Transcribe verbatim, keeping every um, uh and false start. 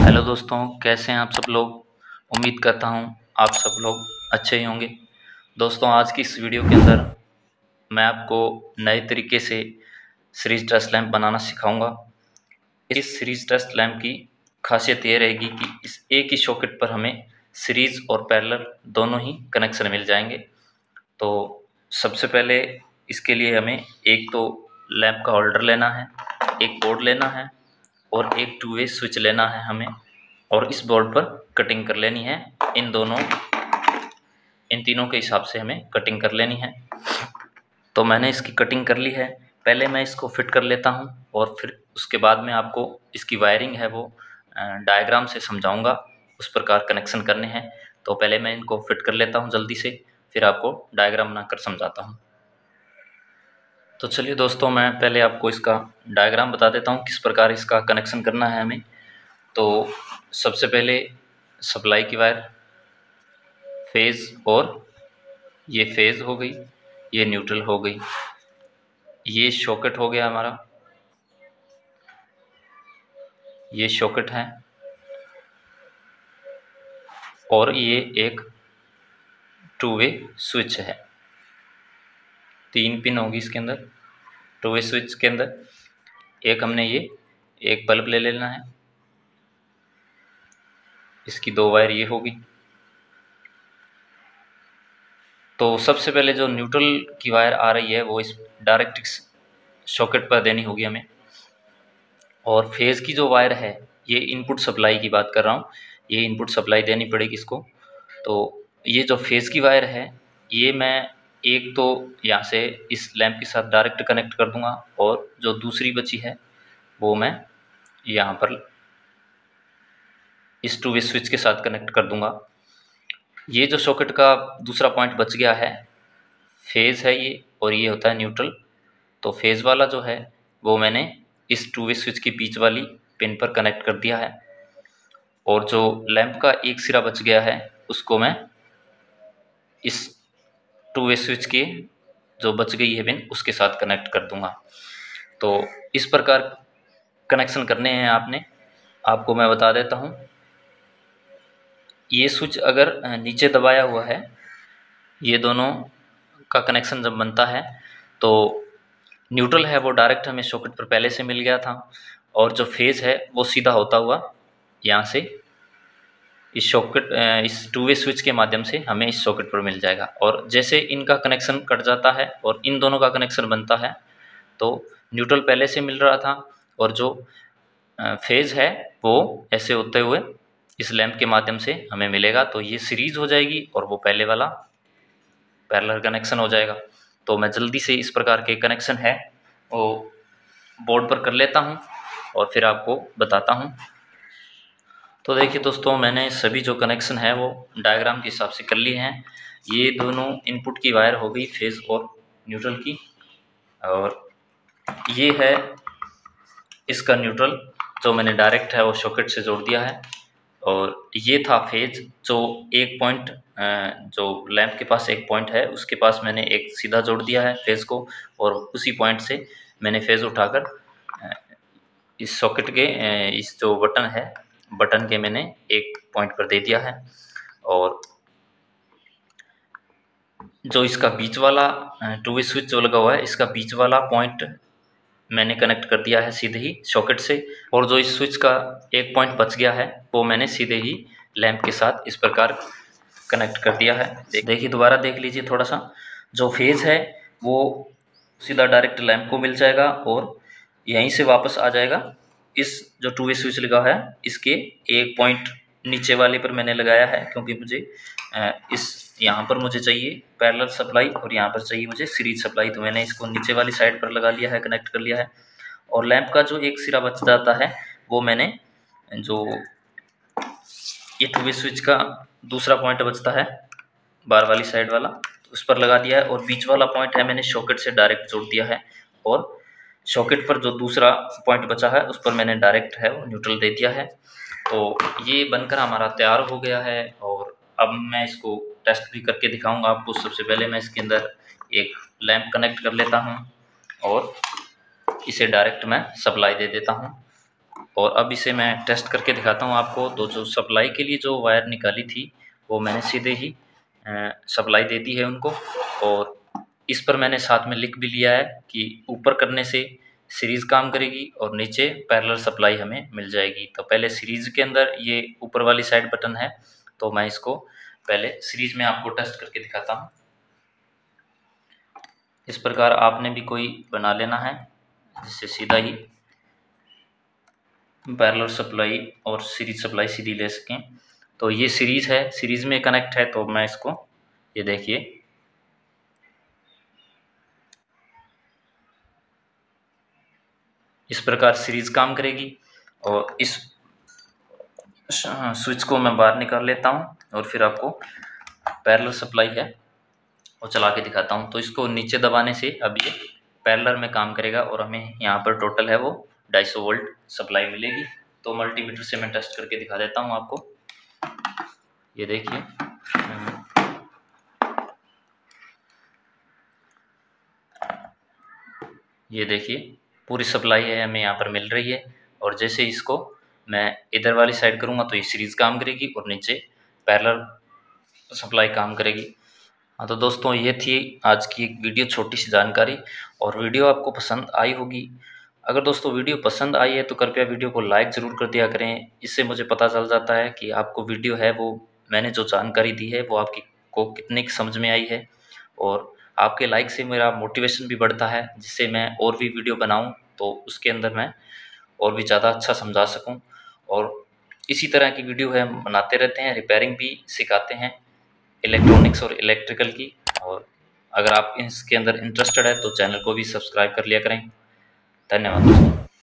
Hello दोस्तों, कैसे हैं आप सब लोग। उम्मीद करता हूं आप सब लोग अच्छे ही होंगे। दोस्तों, आज की इस वीडियो के अंदर मैं आपको नए तरीके से सीरीज ट्रस्ट लैंप बनाना सिखाऊंगा। इस सीरीज ट्रस्ट लैंप की खासियत ये रहेगी कि इस एक ही सॉकेट पर हमें सीरीज और पैरेलल दोनों ही कनेक्शन मिल जाएंगे। तो सबसे पहले इसके लिए हमें एक तो लैंप का होल्डर लेना है, एक बोर्ड लेना है और एक टू वे स्विच लेना है हमें, और इस बोर्ड पर कटिंग कर लेनी है। इन दोनों इन तीनों के हिसाब से हमें कटिंग कर लेनी है। तो मैंने इसकी कटिंग कर ली है। पहले मैं इसको फिट कर लेता हूं और फिर उसके बाद में आपको इसकी वायरिंग है वो डायग्राम से समझाऊंगा, उस प्रकार कनेक्शन करने हैं। तो पहले मैं इनको फिट कर लेता हूं जल्दी से, फिर आपको डायग्राम बनाकर समझाता हूं। तो चलिए दोस्तों, मैं पहले आपको इसका डायग्राम बता देता हूं किस प्रकार इसका कनेक्शन करना है हमें। तो सबसे पहले सप्लाई की वायर, फेज़, और ये फेज़ हो गई, ये न्यूट्रल हो गई, ये सॉकेट हो गया हमारा, ये सॉकेट है, और ये एक टू वे स्विच है। तीन पिन होगी इसके अंदर टू वे स्विच के अंदर। एक हमने ये एक बल्ब ले लेना है, इसकी दो वायर ये होगी। तो सबसे पहले जो न्यूट्रल की वायर आ रही है वो इस डायरेक्ट सॉकेट पर देनी होगी हमें, और फेज़ की जो वायर है, ये इनपुट सप्लाई की बात कर रहा हूँ, ये इनपुट सप्लाई देनी पड़ेगी इसको। तो ये जो फेज़ की वायर है, ये मैं एक तो यहाँ से इस लैंप के साथ डायरेक्ट कनेक्ट कर दूंगा, और जो दूसरी बची है वो मैं यहाँ पर इस टू वे स्विच के साथ कनेक्ट कर दूंगा। ये जो सॉकेट का दूसरा पॉइंट बच गया है, फेज़ है ये, और ये होता है न्यूट्रल। तो फेज़ वाला जो है वो मैंने इस टू वे स्विच के बीच वाली पिन पर कनेक्ट कर दिया है, और जो लैंप का एक सिरा बच गया है उसको मैं इस टू वे स्विच के जो बच गई है पिन उसके साथ कनेक्ट कर दूंगा। तो इस प्रकार कनेक्शन करने हैं आपने। आपको मैं बता देता हूँ, ये स्विच अगर नीचे दबाया हुआ है, ये दोनों का कनेक्शन जब बनता है तो न्यूट्रल है वो डायरेक्ट हमें सॉकेट पर पहले से मिल गया था, और जो फेज़ है वो सीधा होता हुआ यहाँ से इस सॉकेट इस टू वे स्विच के माध्यम से हमें इस सॉकेट पर मिल जाएगा। और जैसे इनका कनेक्शन कट जाता है और इन दोनों का कनेक्शन बनता है, तो न्यूट्रल पहले से मिल रहा था, और जो फेज़ है वो ऐसे होते हुए इस लैंप के माध्यम से हमें मिलेगा। तो ये सीरीज हो जाएगी और वो पहले वाला पैरेलल कनेक्शन हो जाएगा। तो मैं जल्दी से इस प्रकार के कनेक्शन है वो बोर्ड पर कर लेता हूँ और फिर आपको बताता हूँ। तो देखिए दोस्तों, मैंने सभी जो कनेक्शन है वो डायग्राम के हिसाब से कर लिए हैं। ये दोनों इनपुट की वायर हो गई फेज़ और न्यूट्रल की, और ये है इसका न्यूट्रल जो मैंने डायरेक्ट है वो सॉकेट से जोड़ दिया है, और ये था फेज जो एक पॉइंट जो लैंप के पास एक पॉइंट है उसके पास मैंने एक सीधा जोड़ दिया है फेज़ को, और उसी पॉइंट से मैंने फेज़ उठाकर इस सॉकेट के इस जो बटन है बटन के मैंने एक पॉइंट पर दे दिया है। और जो इसका बीच वाला टू वे स्विच जो लगा हुआ है, इसका बीच वाला पॉइंट मैंने कनेक्ट कर दिया है सीधे ही सॉकेट से, और जो इस स्विच का एक पॉइंट बच गया है वो मैंने सीधे ही लैंप के साथ इस प्रकार कनेक्ट कर दिया है। देखिए, दोबारा देख लीजिए थोड़ा सा, जो फेज़ है वो सीधा डायरेक्ट लैंप को मिल जाएगा, और यहीं से वापस आ जाएगा इस जो टू वे स्विच लगा है इसके एक पॉइंट नीचे वाले पर मैंने लगाया है, क्योंकि मुझे इस यहाँ पर मुझे चाहिए पैरेलल सप्लाई और यहाँ पर चाहिए मुझे सीरीज सप्लाई। तो मैंने इसको नीचे वाली साइड पर लगा लिया है, कनेक्ट कर लिया है। और लैंप का जो एक सिरा बच जाता है वो मैंने जो ये टू वे स्विच का दूसरा पॉइंट बचता है बार वाली साइड वाला, तो उस पर लगा दिया है, और बीच वाला पॉइंट है मैंने सॉकेट से डायरेक्ट जोड़ दिया है, और सॉकेट पर जो दूसरा पॉइंट बचा है उस पर मैंने डायरेक्ट है वो न्यूट्रल दे दिया है। तो ये बनकर हमारा तैयार हो गया है, और अब मैं इसको टेस्ट भी करके दिखाऊंगा आपको। सबसे पहले मैं इसके अंदर एक लैंप कनेक्ट कर लेता हूं और इसे डायरेक्ट मैं सप्लाई दे देता हूं। और अब इसे मैं टेस्ट करके दिखाता हूँ आपको। तो जो सप्लाई के लिए जो वायर निकाली थी वो मैंने सीधे ही सप्लाई दे दी है उनको, और इस पर मैंने साथ में लिख भी लिया है कि ऊपर करने से सीरीज़ काम करेगी और नीचे पैरेलल सप्लाई हमें मिल जाएगी। तो पहले सीरीज़ के अंदर ये ऊपर वाली साइड बटन है, तो मैं इसको पहले सीरीज़ में आपको टेस्ट करके दिखाता हूँ। इस प्रकार आपने भी कोई बना लेना है जिससे सीधा ही पैरेलल सप्लाई और सीरीज सप्लाई सीधी ले सकें। तो ये सीरीज़ है, सीरीज़ में कनेक्ट है, तो मैं इसको, ये देखिए इस प्रकार सीरीज़ काम करेगी। और इस स्विच को मैं बाहर निकाल लेता हूँ और फिर आपको पैरेलल सप्लाई है वो चला के दिखाता हूँ। तो इसको नीचे दबाने से अब ये पैरेलल में काम करेगा और हमें यहाँ पर टोटल है वो ढाई सौ वोल्ट सप्लाई मिलेगी। तो मल्टीमीटर से मैं टेस्ट करके दिखा देता हूँ आपको। ये देखिए, ये देखिए पूरी सप्लाई है हमें यहाँ पर मिल रही है। और जैसे इसको मैं इधर वाली साइड करूँगा तो ये सीरीज़ काम करेगी और नीचे पैरेलल सप्लाई काम करेगी। हाँ, तो दोस्तों ये थी आज की एक वीडियो, छोटी सी जानकारी, और वीडियो आपको पसंद आई होगी। अगर दोस्तों वीडियो पसंद आई है तो कृपया वीडियो को लाइक ज़रूर कर दिया करें। इससे मुझे पता चल जाता है कि आपको वीडियो है वो, मैंने जो जानकारी दी है वो आपकी को कितने की समझ में आई है। और आपके लाइक से मेरा मोटिवेशन भी बढ़ता है, जिससे मैं और भी वीडियो बनाऊं तो उसके अंदर मैं और भी ज़्यादा अच्छा समझा सकूं। और इसी तरह की वीडियो है हम बनाते रहते हैं, रिपेयरिंग भी सिखाते हैं इलेक्ट्रॉनिक्स और इलेक्ट्रिकल की। और अगर आप इसके अंदर इंटरेस्टेड है तो चैनल को भी सब्सक्राइब कर लिया करें। धन्यवाद दोस्तों।